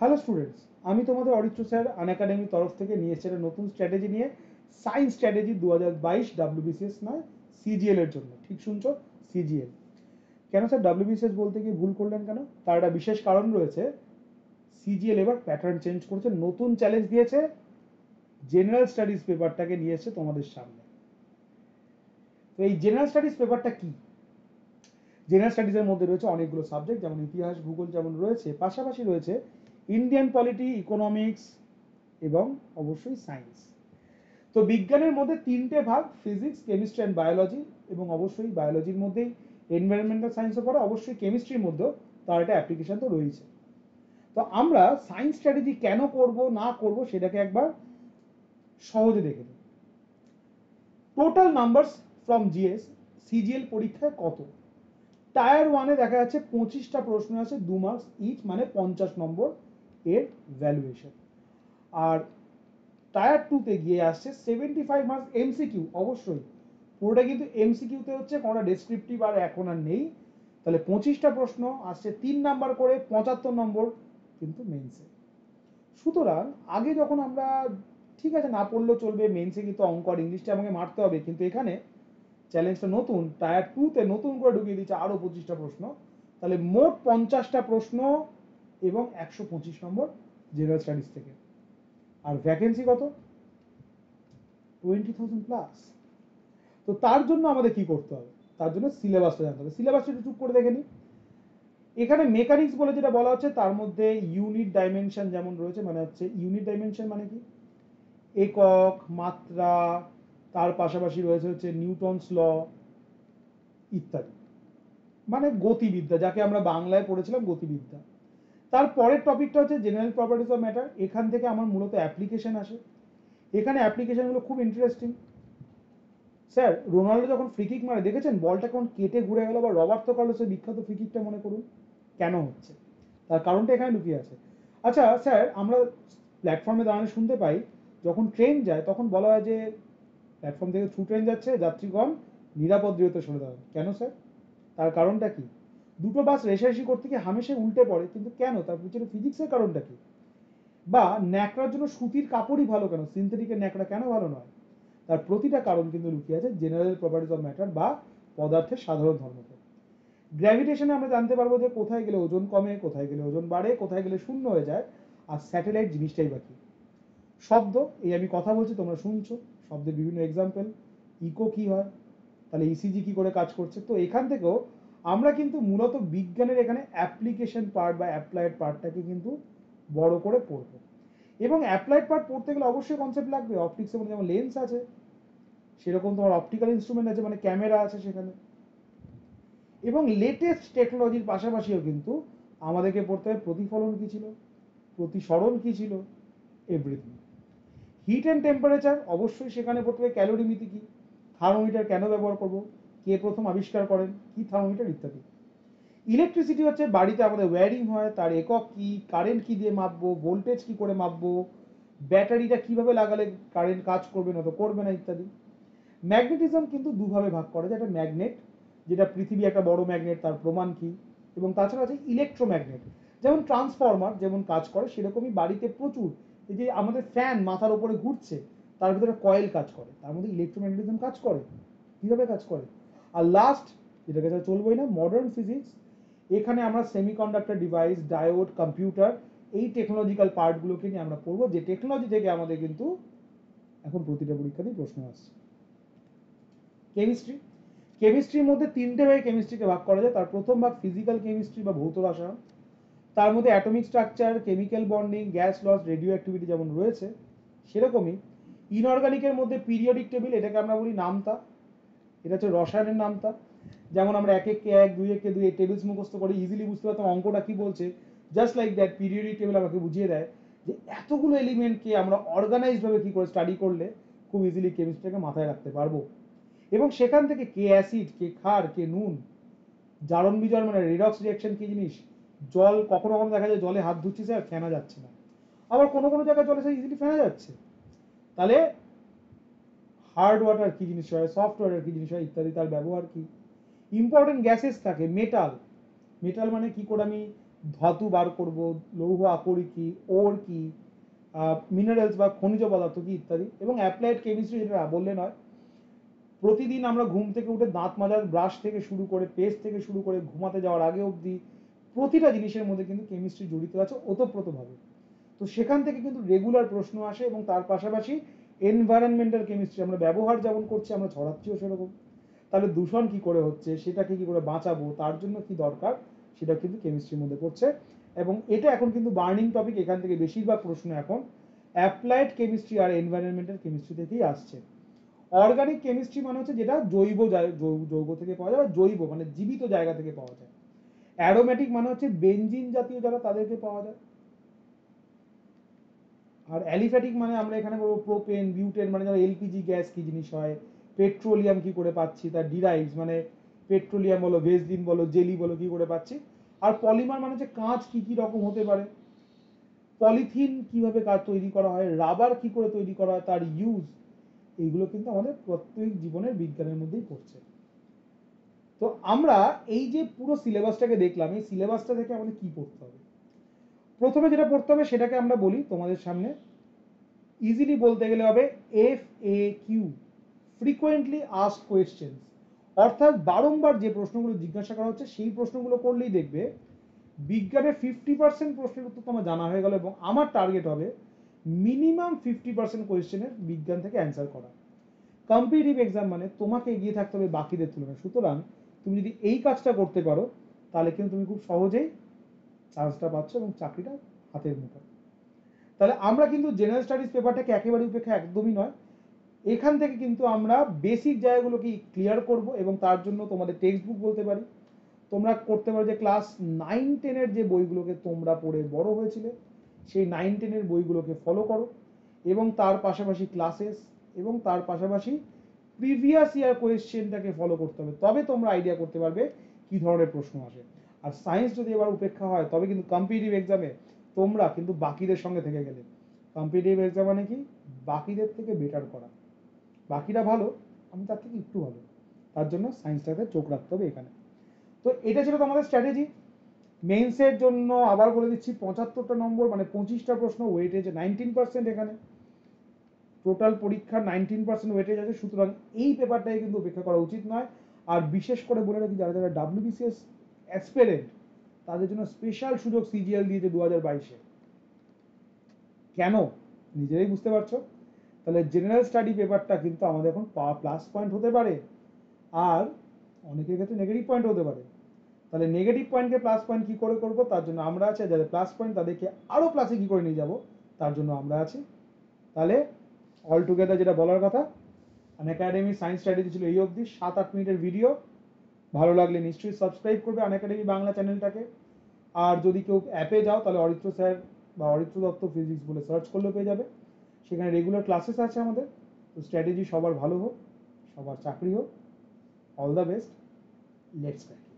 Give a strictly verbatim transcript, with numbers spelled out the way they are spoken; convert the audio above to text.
Hello students, আমি তোমাদের Aritra sir আনএকাডেমির তরফ থেকে নিয়ে এসেছি একটা নতুন স্ট্র্যাটেজি নিয়ে, সায়েন্স স্ট্র্যাটেজি দু হাজার বাইশ ডাব্লিউবিসিএস নয়, সিজিএল এর জন্য। ঠিক শুনছো, সিজিএল। কেন স্যার ডাব্লিউবিসিএস বলতে গিয়ে ভুল করলেন কেন? তার একটা বিশেষ কারণ রয়েছে। সিজিএল এবার প্যাটার্ন চেঞ্জ করেছে, নতুন চ্যালেঞ্জ দিয়েছে, জেনারেল স্টাডিজ পেপারটাকে নিয়ে এসেছে তোমাদের সামনে। তো এই জেনারেল স্টাডিজ পেপারটা কি? জেনারেল স্টাডিজের মধ্যে রয়েছে অনেকগুলো সাবজেক্ট, যেমন ইতিহাস, ভূগোল যেমন রয়েছে, পাশাপাশি রয়েছে ইন্ডিয়ান পলিটি, ইকোনমিক্স এবং অবশ্যই সায়েন্স। তো বিজ্ঞানের মধ্যে তিনটে ভাগ, ফিজিক্স, কেমিস্ট্রি অ্যান্ড বায়োলজি, এবং অবশ্যই বায়োলজির মধ্যেই এনভায়রনমেন্টাল সায়েন্সও পড়ে, অবশ্যই কেমিস্ট্রির মধ্যেও তার একটা অ্যাপ্লিকেশন তো রয়েছে। তো আমরা সায়েন্স স্ট্র্যাটেজি কেন করব না করব সেটাকে একবার সহজে দেখে নিই। Total numbers from GS CGL পরীক্ষায় কত? টায়ার ওয়ানে দেখা যাচ্ছে পঁচিশটা প্রশ্ন আছে, দু মার্কস ইচ, মানে পঞ্চাশ নম্বর এর ভ্যালুয়েশন। আর টায়ার টুতে গিয়ে আসছে সেভেন্টি ফাইভ মার্কস এমসিকিউ। অবশ্যই পুরোটা কিন্তু এমসিকিউতে হচ্ছে, কোনোটা ডেসক্রিপটিভ আর এখন আর নেই। তাহলে পঁচিশটা প্রশ্ন আসছে তিন নাম্বার করে, পঁচাত্তর নম্বর কিন্তু মেন্সে। সুতরাং আগে যখন আমরা ঠিক আছে না পড়লেও চলবে, মেন্সে কিন্তু অঙ্ক আর ইংলিশটা আমাকে মারতে হবে, কিন্তু এখানে চ্যালেঞ্জটা নতুন, টায়ার টুতে নতুন করে ঢুকিয়ে দিচ্ছে আরও পঁচিশটা প্রশ্ন। তাহলে মোট পঞ্চাশটা প্রশ্ন এবং একশো পঁচিশ নম্বর জেনারেল স্টাডিজ থেকে। আর ভ্যাকেন্সি কত? Twenty thousand plus. তো তার জন্য আমাদের কি করতে হবে? তার জন্য সিলেবাসটা জানতে হবে। সিলেবাসটা একটু চুপ করে দেখে নিই। এখানে মেকানিক্স বলে যেটা বলা হচ্ছে, তার মধ্যে ইউনিট ডাইমেনশন যেমন রয়েছে, মানে হচ্ছে ইউনিট ডাইমেনশন মানে কি, একক, মাত্রা, তার পাশাপাশি রয়েছে হচ্ছে নিউটনস ল ইত্যাদি, মানে গতিবিদ্যা, যাকে আমরা বাংলায় পড়েছিলাম গতিবিদ্যা। তার পরের টপিকটা হচ্ছে জেনারেল প্রপার্টিজ অফ ম্যাটার। এখান থেকে আমার মূলত অ্যাপ্লিকেশন আসে। এখানে অ্যাপ্লিকেশনগুলো খুব ইন্টারেস্টিং। স্যার রোনাল্ডো যখন ফ্রিকিক মারে দেখেছেন বলটা কেমন কেটে ঘুরে গেল, বা রবার্তো কার্লোসের বিখ্যাত ফ্রিকিকটা মনে করুন, কেন হচ্ছে? তার কারণটা এখানে লুকিয়ে আছে। আচ্ছা স্যার, আমরা প্ল্যাটফর্মে দাঁড়ানো শুনতে পাই যখন ট্রেন যায় তখন বলা হয় যে প্ল্যাটফর্ম থেকে থ্রু ট্রেন যাচ্ছে, যাত্রীগণ নিরাপদ দূরত্বে সরে দাঁড়ান। কেন স্যার? তার কারণটা কি? দুটো বাস রেশারেশি করতে গিয়ে হামেশা উল্টে পড়ে, কিন্তু কেন? তার পিছনে ফিজিক্সের কারণটা কি? বা ন্যাকড়ার জন্য সুতির কাপড়ই ভালো কেন, সিনথেটিকের ন্যাকড়া কেন ভালো নয়? তার প্রতিটা কারণ কিন্তু লুকিয়ে আছে জেনারেল প্রপার্টিজ অফ ম্যাটার বা পদার্থের সাধারণ ধর্মকে। গ্র্যাভিটেশনে আমরা জানতে পারবো যে কোথায় গেলে ওজন কমে, কোথায় গেলে ওজন বাড়ে, কোথায় গেলে শূন্য হয়ে যায়। আর স্যাটেলাইট জিনিসটাই বাকি। শব্দ, এই আমি কথা বলছি তোমরা শুনছো, শব্দের বিভিন্ন এক্সাম্পল। ইকো কি হয়, তাহলে ইসিজি কি করে কাজ করছে। তো এখান থেকেও আমরা কিন্তু মূলত বিজ্ঞানের এখানে অ্যাপ্লিকেশন পার্ট বা অ্যাপ্লাইড পার্টটাকে কিন্তু বড় করে পড়বো। এবং অ্যাপ্লাইড পার্ট পড়তে গেলে অবশ্যই কনসেপ্ট লাগবে। অপটিক্সের মধ্যে যেমন লেন্স আছে, সেরকম তোমার অপটিক্যাল ইনস্ট্রুমেন্ট আছে, মানে ক্যামেরা আছে সেখানে। এবং লেটেস্ট টেকনোলজির পাশাপাশিও কিন্তু আমাদেরকে পড়তে হবে প্রতিফলন কী ছিল, প্রতিসরণ কী ছিল, এভরিথিং। হিট অ্যান্ড টেম্পারেচার অবশ্যই সেখানে পড়তে হবে, ক্যালোরিমিতি কী, থার্মোমিটার কেন ব্যবহার করব, কে প্রথম আবিষ্কার করেন, কি থার্মোমিটার ইত্যাদি। ইলেকট্রিসিটি হচ্ছে বাড়িতে আমাদের ওয়্যারিং হয়, তার একক কি, কারেন্ট কি দিয়ে মাপবো, ভোল্টেজ কি করে মাপবো, ব্যাটারিটা কিভাবে লাগালে কারেন্ট কাজ করবে না তো করবে না ইত্যাদি। ম্যাগনেটিজম কিন্তু দুভাবে ভাগ করা যায়, একটা ম্যাগনেট, যেটা পৃথিবী একটা বড় ম্যাগনেট, তার প্রমাণ কি, এবং তাছাড়া আছে ইলেকট্রোম্যাগনেট, যেমন ট্রান্সফরমার যেমন কাজ করে সেরকমই বাড়িতে প্রচুর, এই যে আমাদের ফ্যান মাথার উপরে ঘুরছে তার ভিতরে কয়েল কাজ করে, তার মধ্যে ইলেকট্রোম্যাগনেটিজম কাজ করে, কিভাবে কাজ করে। আর লাস্ট, যেটাকে ছাড়া চলবেই না, মডার্ন ফিজিক্স। এখানে আমরা সেমিকন্ডাক্টর ডিভাইস, ডায়োড, কম্পিউটার, এই টেকনোলজিক্যাল পার্টগুলোকে নিয়ে আমরা পড়বো, যে টেকনোলজি থেকে আমাদের কিন্তু এখন প্রতিটা পরীক্ষাতেই প্রশ্ন আসছে। কেমিস্ট্রি, কেমিস্ট্রির মধ্যে তিনটে ভাগে কেমিস্ট্রিকে ভাগ করা যায়। তার প্রথম ভাগ ফিজিক্যাল কেমিস্ট্রি বা ভৌত রসায়ন। তার মধ্যে atomic structure, chemical bonding, gas laws, radioactivity যেমন রয়েছে, সেরকমই ইনঅর্গানিকের মধ্যে পিরিয়ডিক টেবিল, এটাকে আমরা বলি নামতা, এটা হচ্ছে রসায়নের নামতা। যেমন আমরা এক এককে এক, দুই এককে দুই, এই টেবিলস মুখস্থ করে ইজিলি বুঝতে পারতাম অঙ্কটা কি বলছে। Just like that periodic table আমাকে বুঝিয়ে দেয় যে এতগুলো এলিমেন্টকে আমরা অর্গানাইজডভাবে কী করে স্টাডি করলে খুব ইজিলি কেমিস্ট্রিকে মাথায় রাখতে পারবো। এবং সেখান থেকে কে অ্যাসিড, কে ক্ষার, কে নুন, জারণ বিজারণ মানে রিডক্স রিয়াকশন কি জিনিস, জল কখনো কখনো দেখা যায় জলে হাত ধুচ্ছি স্যার ফেনা যাচ্ছে না, আবার কোনো কোনো জায়গায় জলে স্যার ইজিলি ফেনা যাচ্ছে। তাহলে হার্ড ওয়াটার কি জিনিস হয়, সফট ওয়াটার কি জিনিস হয় ইত্যাদি, তার ব্যবহার কি। ইম্পর্টেন্ট গ্যাসেস থাকে, মেটাল, মেটাল মানে কি করে আমি ধাতু বার করব, লৌহ আকরিক কি, ওর কি, মিনারেলস বা খনিজ পদার্থ কি ইত্যাদি। এবং অ্যাপ্লাইড কেমিস্ট্রি, যেটা বললে নয়, প্রতিদিন আমরা ঘুম থেকে উঠে দাঁত মাজার ব্রাশ থেকে শুরু করে পেস্ট থেকে শুরু করে ঘুমাতে যাওয়ার আগে অবধি প্রতিটা জিনিসের মধ্যে কিন্তু কেমিস্ট্রি জড়িত আছে ওতপ্রোতভাবে। তো সেখান থেকে কিন্তু রেগুলার প্রশ্ন আসে। এবং তার পাশাপাশি এনভায়রনমেন্টাল কেমিস্ট্রি, আমরা ব্যবহার যেমন করছি আমরা ছড়াচ্ছিও সেরকম। তাহলে দূষণ কি করে হচ্ছে, সেটাকে কি করে বাঁচাবো, তার জন্য কি দরকার, সেটা কিন্তু কেমিস্ট্রির মধ্যে পড়ছে। এবং এটা এখন কিন্তু বার্নিং টপিক, এখান থেকে বেশিরভাগ প্রশ্ন এখন অ্যাপ্লাইড কেমিস্ট্রি আর এনভায়রনমেন্টাল কেমিস্ট্রি থেকেই আসছে। অর্গানিক কেমিস্ট্রি মানে হচ্ছে যেটা জৈব যৌগ থেকে পাওয়া যায়, জৈব মানে জীবিত জায়গা থেকে পাওয়া যায়। অ্যারোমেটিক মানে হচ্ছে বেনজিন জাতীয় যারা তাদেরকে পাওয়া যায়। আর অ্যালিফ্যাটিক মানে আমরা এখানে বলবো প্রোপেন, বিউটেন, মানে যারা এলপিজি গ্যাস কি জিনিস হয়, পেট্রোলিয়াম কি করে পাচ্ছি, তার ডিরাইভস মানে পেট্রোলিয়াম বলো, ভেসলিন বলো, জেলি বলো, কি করে পাচ্ছি। আর পলিমার মানে হচ্ছে কাঁচ কি কি রকম হতে পারে, পলিথিন কিভাবে কাজ তৈরি করা হয়, রাবার কি করে তৈরি করা হয়, তার ইউজ, এইগুলো কিন্তু আমাদের প্রত্যেক জীবনের বিজ্ঞানের মধ্যেই পড়ছে। তো আমরা এই যে পুরো সিলেবাসটাকে দেখলাম, এই সিলেবাসটা থেকে আমাদের কি পড়তে হবে? প্রথমে যেটা পড়তে হবে সেটাকে আমরা বলি তোমাদের সামনে, ইজিলি বলতে গেলে হবে F A Q, frequently asked questions. অর্থাৎ বারংবার যে প্রশ্নগুলো জিজ্ঞাসা করা হচ্ছে সেই প্রশ্নগুলো করলেই দেখবে বিজ্ঞানের ফিফটি পার্সেন্ট প্রশ্নের উত্তর তোমার জানা হয়ে গেল। এবং আমার টার্গেট হবে মিনিমাম ফিফটি পার্সেন্ট কোয়েশ্চেনের বিজ্ঞান থেকে অ্যান্সার করা। কম্পিটিটিভ এক্সাম মানে তোমাকে এগিয়ে থাকতে হবে বাকিদের তুলনায়। সুতরাং তুমি যদি এই কাজটা করতে পারো তাহলে কিন্তু তুমি খুব সহজেই চান্সটা পাচ্ছ এবং চাকরিটা হাতের মুঠোয়। তাহলে আমরা কিন্তু জেনারেল স্টাডিজ পেপারটাকে একেবারে উপেক্ষা একদমই নয়, এখান থেকে কিন্তু আমরা বেসিক জায়গাগুলোকে ক্লিয়ার করব। এবং তার জন্য তোমাদের টেক্সট বুক বলতে পারি, তোমরা করতে পারো যে ক্লাস নাইন টেনের যে বইগুলোকে তোমরা পড়ে বড় হয়েছিলে সেই নাইন টেনের বইগুলোকে ফলো করো। এবং তার পাশাপাশি ক্লাসেস এবং তার পাশাপাশি প্রিভিয়াস ইয়ার কোয়েশ্চেনটাকে ফলো করতে হবে, তবে তোমরা আইডিয়া করতে পারবে কি ধরনের প্রশ্ন আসে। আর সায়েন্স যদি এবার উপেক্ষা হয় তবে কিন্তু কম্পিটিটিভ এক্সামে তোমরা কিন্তু বাকিদের সঙ্গে থেকে গেলে। কম্পিটিটিভ এক্সাম মানে কি, বাকিদের থেকে বেটার করা, বাকিরা ভালো আমি তার থেকে একটু ভালো, তার জন্য সায়েন্সটাকে চোখ রাখতে হবে এখানে। তো এটা ছিল তোমাদের স্ট্র্যাটেজি। মেইনসের জন্য আবার বলে দিচ্ছি, পঁচাত্তরটা নম্বর মানে পঁচিশটা প্রশ্ন, ওয়েটেজ নাইনটিন পার্সেন্ট, এখানে টোটাল পরীক্ষার নাইনটিন পার্সেন্ট ওয়েটেজ আছে। সুতরাং এই পেপারটাকে কিন্তু উপেক্ষা করা উচিত নয়। আর বিশেষ করে বলে রাখি, যারা যারা ডাব্লিউবিসিএস অ্যাসপিরেন্ট তাদের জন্য স্পেশাল সুযোগ সিজিএল দিয়েছে দু হাজার বাইশে। কেন নিজেরাই বুঝতে পারছো। তাহলে জেনারেল স্টাডি পেপারটা কিন্তু আমাদের এখন প্লাস পয়েন্ট হতে পারে, আর অনেকের ক্ষেত্রে নেগেটিভ পয়েন্ট হতে পারে। তাহলে নেগেটিভ পয়েন্টকে প্লাস পয়েন্ট কি করে করবো তার জন্য আমরা আছি, যাদের প্লাস পয়েন্ট তাদেরকে আরো প্লাসে কি করে নিয়ে যাব তার জন্য আমরা আছি। তাহলে অল টুগেদার যেটা বলার কথা, আনএকাডেমি সায়েন্স স্ট্র্যাটেজি ছিল এই অবধি, সাত আট মিনিটের ভিডিও। ভালো লাগলে নিশ্চয়ই সাবস্ক্রাইব করবে আনএকাডেমি বাংলা চ্যানেলটাকে। আর যদি কেউ অ্যাপে যাও তাহলে অরিত্র স্যার বা অরিত্র দত্ত ফিজিক্স বলে সার্চ করলেও পেয়ে যাবে, সেখানে রেগুলার ক্লাসেস আছে আমাদের। তো স্ট্র্যাটেজি সবার ভালো হোক, সবার চাকরি হোক, all the best, let's back.